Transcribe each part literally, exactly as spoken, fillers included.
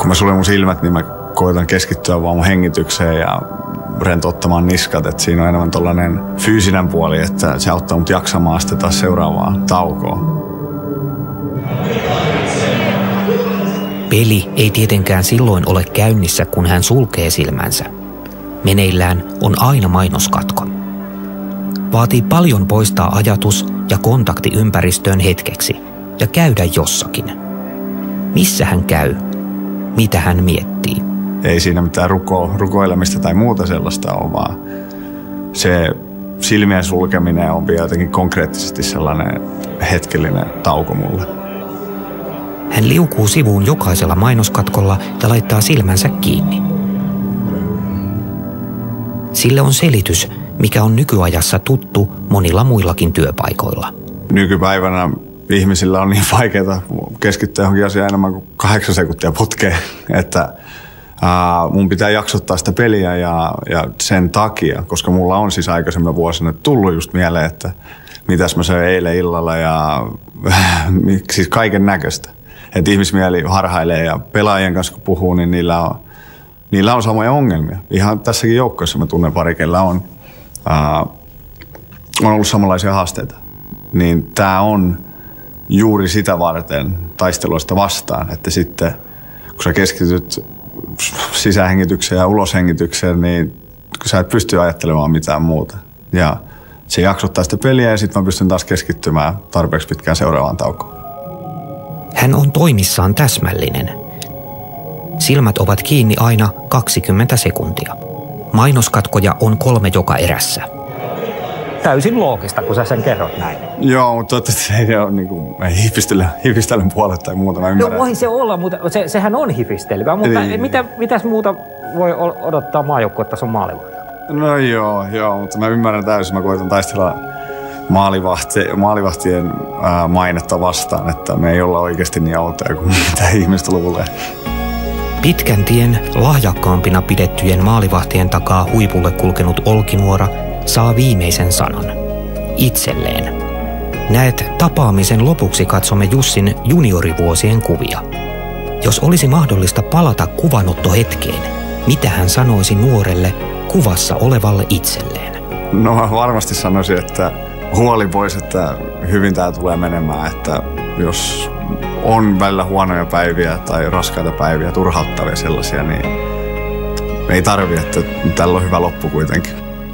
kun mä suljen mun silmät, niin mä koitan keskittyä vaan mun hengitykseen ja rentouttamaan niskat. Että siinä on enemmän tollainen fyysinen puoli, että se auttaa mut jaksamaan sitten taas seuraavaa taukoa. Peli ei tietenkään silloin ole käynnissä, kun hän sulkee silmänsä. Meneillään on aina mainoskatko. Vaatii paljon poistaa ajatus ja kontakti ympäristöön hetkeksi ja käydä jossakin. Missä hän käy? Mitä hän miettii? Ei siinä mitään ruko, rukoilemista tai muuta sellaista ole, vaan se silmien sulkeminen on vielä jotenkin konkreettisesti sellainen hetkellinen tauko mulle. Hän liukuu sivuun jokaisella mainoskatkolla ja laittaa silmänsä kiinni. Sille on selitys, mikä on nykyajassa tuttu monilla muillakin työpaikoilla. Nykypäivänä ihmisillä on niin vaikeaa keskittyä johonkin asiaan enemmän kuin kahdeksan sekuntia putkeen, että ää, mun pitää jaksottaa sitä peliä ja, ja sen takia, koska mulla on siis aikaisemmin vuosina tullut just mieleen, että mitäs mä söin eilen illalla ja siis kaiken näköistä. Että ihmismieli harhailee ja pelaajien kanssa kun puhuu, niin niillä on, niillä on samoja ongelmia. Ihan tässäkin joukkoissa mä tunnen pari, kellä on, ää, on ollut samanlaisia haasteita. Niin tää on juuri sitä varten taisteluista vastaan, että sitten kun sä keskityt sisähengitykseen ja uloshengitykseen, niin sä et pysty ajattelemaan mitään muuta. Ja se jaksottaa sitä peliä ja sitten mä pystyn taas keskittymään tarpeeksi pitkään seuraavaan taukoon. Hän on toimissaan täsmällinen. Silmät ovat kiinni aina kaksikymmentä sekuntia. Mainoskatkoja on kolme joka erässä. Täysin loogista, kun sä sen kerrot näin. Joo, mutta toivottavasti se ei ole niin kuin hifistellen puolet tai muuta. Mä no voi se olla, mutta se, sehän on hifistelyä. Mutta mitä, mitäs muuta voi odottaa maajoukkuetason maalivahdilta? No joo, joo, mutta mä ymmärrän täysin. Mä koitan taistella maalivahti, maalivahtien ää, mainetta vastaan, että me ei olla oikeasti niin autoja kuin mitä ihmiset luulee. Pitkän tien lahjakkaampina pidettyjen maalivahtien takaa huipulle kulkenut Olkinuora saa viimeisen sanan. Itselleen. Näet, tapaamisen lopuksi katsomme Jussin juniorivuosien kuvia. Jos olisi mahdollista palata kuvanottohetkeen, mitä hän sanoisi nuorelle kuvassa olevalle itselleen? No mä varmasti sanoisin, että huoli pois, että hyvin tää tulee menemään, että jos on välillä huonoja päiviä tai raskaita päiviä, turhauttavia sellaisia, niin ei tarvi, että tällä on hyvä loppu kuitenkin.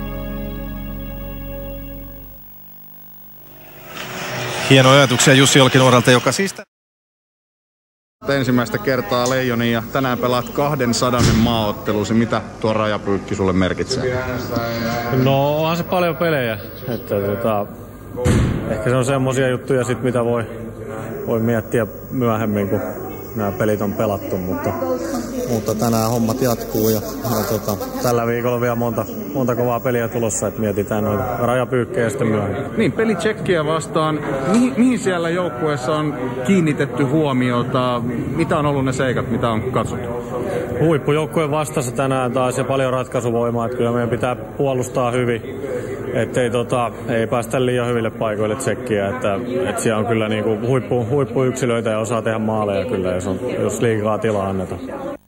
Hienoja ajatuksia Jussi Olkinuoralta, joka siis... Ensimmäistä kertaa Leijoni ja tänään pelaat kahdensadan maaottelusi. Mitä tuo rajapyykki sulle merkitsee? No onhan se paljon pelejä. Että, tota, ehkä se on semmosia juttuja, sit, mitä voi, voi miettiä myöhemmin, kun nämä pelit on pelattu. Mutta, mutta tänään hommat jatkuu ja, ja tota, tällä viikolla on vielä monta, monta kovaa peliä tulossa, että mietitään noita rajapyykkejä sitten myöhemmin. Niin, peli Tšekkiä vastaan. Mihin, mihin siellä joukkueessa on kiinnitetty huomiota? Mitä on ollut ne seikat, mitä on katsottu? Huippujoukkueen vastassa tänään taas ja paljon ratkaisuvoimaa, että kyllä meidän pitää puolustaa hyvin, ettei tota, ei päästä liian hyville paikoille Tšekkiä, että, että siellä on kyllä niinku huippu, huippuyksilöitä ja osaa tehdä maaleja kyllä, jos, on, jos liikaa tilaa annetaan.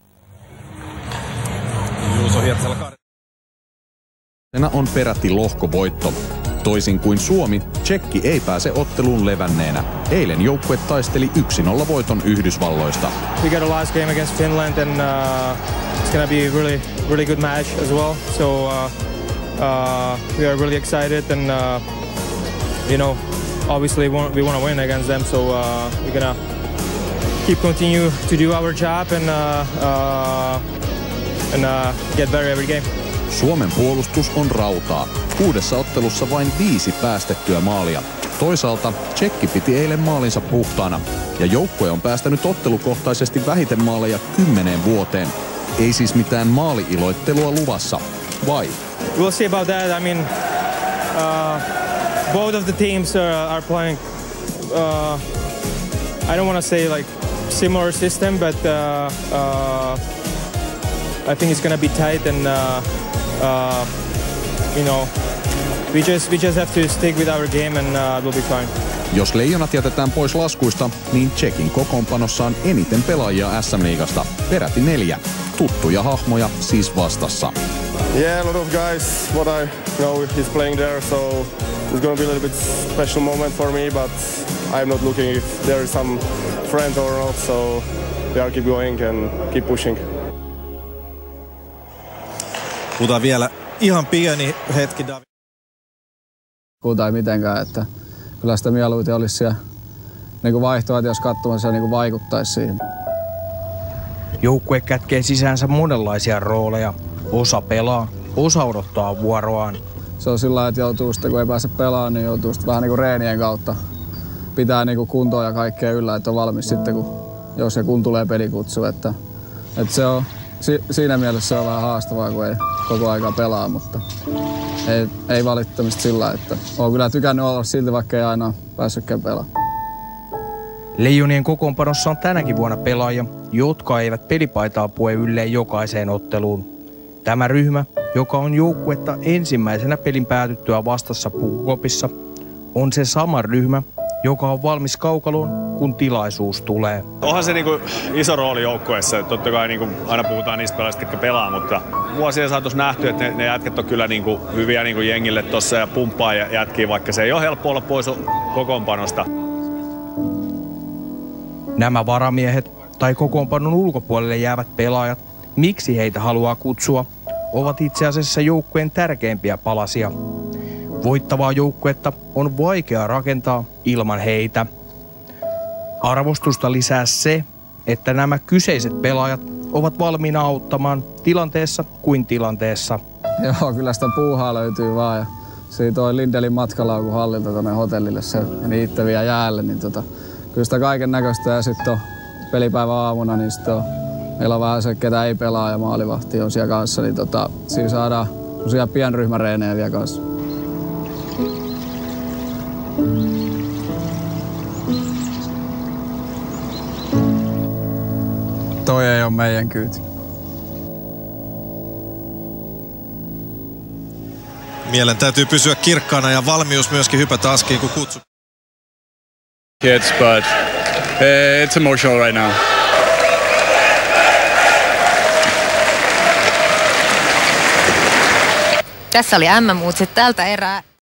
On peräti lohkovoitto. Toisin kuin Suomi, Tšekki ei pääse otteluun levänneenä. Eilen joukkue taisteli yksi nolla voiton Yhdysvalloista. We got a last game against Finland and uh, it's gonna be a really, really good match as well. So uh, uh, we are really excited and uh, you know, obviously we want, we want to win against them. So uh, we're gonna keep continue to do our job and uh, uh, and uh, get better every game. Suomen puolustus on rautaa. Kuudessa ottelussa vain viisi päästettyä maalia. Toisaalta Tšekki piti eilen maalinsa puhtaana. Ja joukkue on päästänyt ottelukohtaisesti vähiten maaleja kymmeneen vuoteen. Ei siis mitään maali-iloittelua luvassa. Vai? We'll see about that. I mean, uh, both of the teams are, are playing, uh, I don't want to say like similar system, but uh, uh, I think it's going to be tight and uh, Uh, you know, we just we just have to stick with our game and uh, we'll be fine. Jos Leijonat jätetään pois laskuista, niin Tšekin kokoonpanossa on eniten pelaajia S M-liigasta, peräti neljä. Tuttuja hahmoja siis vastassa. Yeah, a lot of guys what I know is playing there, so it's gonna be a little bit special moment for me, but I'm not looking if there is some friend or not, so we are keep going and keep pushing. Puhutaan vielä ihan pieni hetki, David. Puhutaan ei mitenkään, että kyllä sitä mieluiten olisi siellä niin vaihtoehto, jos katsomassa niin vaikuttaisi siihen. Joukkue kätkee sisäänsä monenlaisia rooleja. Osa pelaa, osa odottaa vuoroaan. Se on sillä lailla, että joutuu sitten, kun ei pääse pelaamaan, niin joutuu sitten vähän niin kuin reenien kautta pitää niin kuin kuntoa ja kaikkea yllä, että on valmis sitten, kun, jos ja kun tulee pelikutsu. Että, että se on, si, siinä mielessä se on vähän haastavaa, kun ei koko aikaa pelaa, mutta ei, ei valittamista sillä lailla, että olen kyllä tykännyt olla silti, vaikka ei aina päässytkään pelaamaan. Leijonien kokoonpanossa on tänäkin vuonna pelaajia, jotka eivät pelipaitaa pue ylleen jokaiseen otteluun. Tämä ryhmä, joka on joukkuetta ensimmäisenä pelin päätyttyä vastassa Pukukopissa, on se sama ryhmä, joka on valmis kaukaloon, kun tilaisuus tulee. Onhan se niinku iso rooli joukkueessa. Totta kai niinku aina puhutaan niistä pelaajista, jotka pelaa, mutta vuosien saatossa nähty, että ne, ne jätket on kyllä niinku hyviä niinku jengille tossa ja pumppaa ja jätkiä, vaikka se ei ole helppo olla pois kokoonpanosta. Nämä varamiehet tai kokoonpanon ulkopuolelle jäävät pelaajat, miksi heitä haluaa kutsua, ovat itse asiassa joukkueen tärkeimpiä palasia. Voittavaa joukkuetta on vaikea rakentaa ilman heitä. Arvostusta lisää se, että nämä kyseiset pelaajat ovat valmiina auttamaan tilanteessa kuin tilanteessa. Joo, kyllä sitä puuhaa löytyy vaan. Ja siitä toi Lindelin matkalaukku hallilta tuonne hotellille, se meni itse vielä jäälle. Niin tota, kyllä sitä kaiken näköistä ja sitten on pelipäivä aamuna, niin sitten on, meillä on vähän se, ketä ei pelaa ja maalivahti on siellä kanssa. Niin tota, siinä saadaan tosiaan pienryhmäreenejä vielä kanssa. Toi ei ole meidän kyyti. Mielen täytyy pysyä kirkkaana ja valmius myöskin hypätä askiin, kun kutsu. Kids, but uh, it's emotional right now. Tässä oli M M-uutiset tältä erää.